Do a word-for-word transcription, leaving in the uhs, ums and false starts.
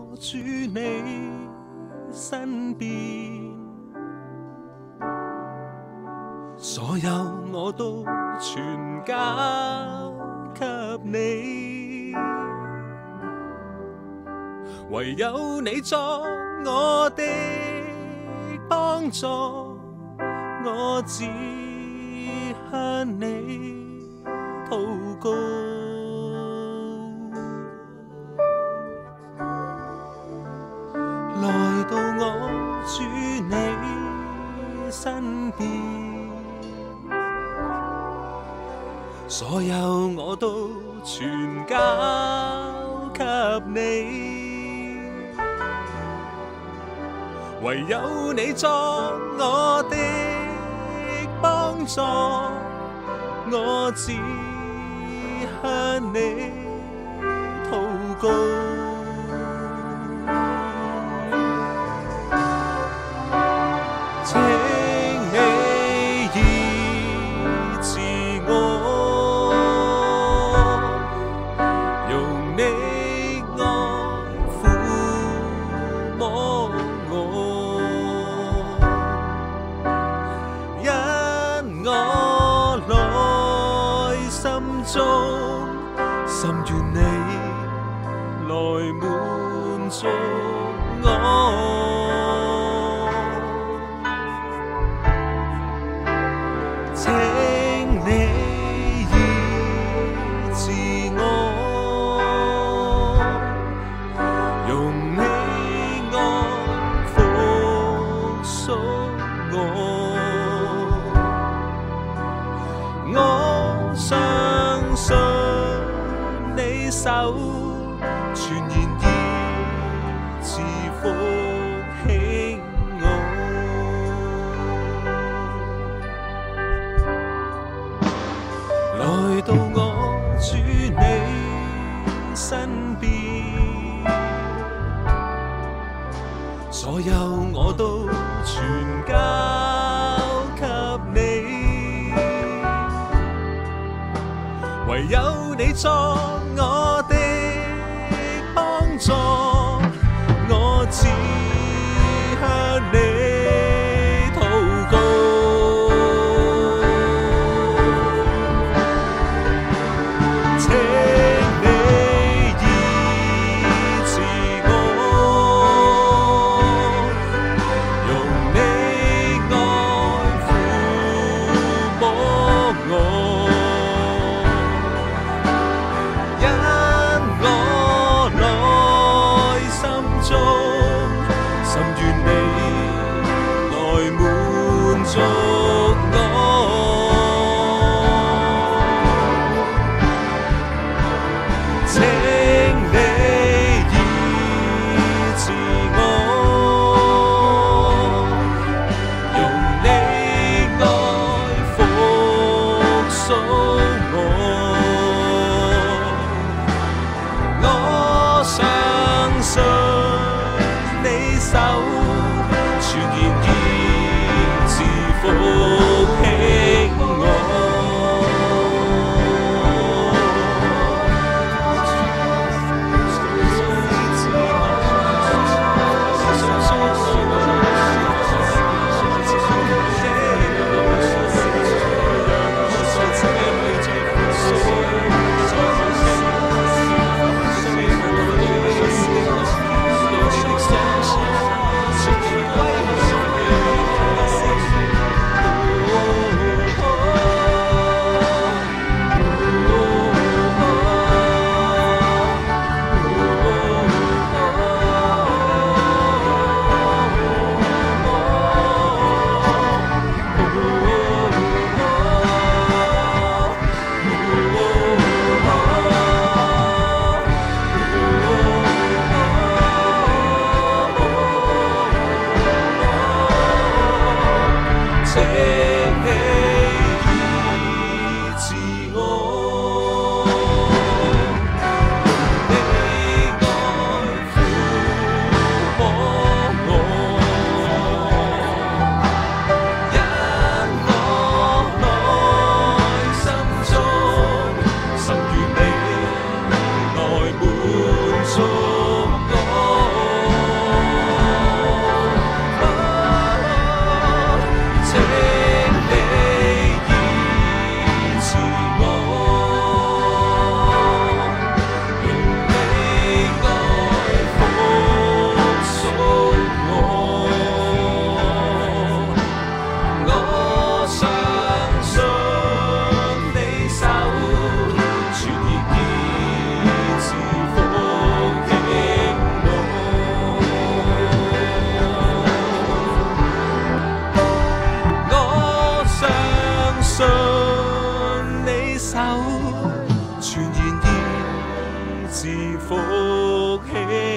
住你身邊，所有我都全交給你，唯有你作我的幫助，我只向你禱告。來到我主你身邊，所有我都全交給你，唯有你作我的幫助，我只向你禱告。請你醫治我，用你愛撫摸我，因我內心中深願你來滿足我。請你醫治我，用你愛復甦我。我相信你手全然醫治復興我。來到我主你身邊，所有我都全交給你，唯有你作我的幫助，我只向你禱告。 全然醫治復興我。我相信你手，全然醫治復興。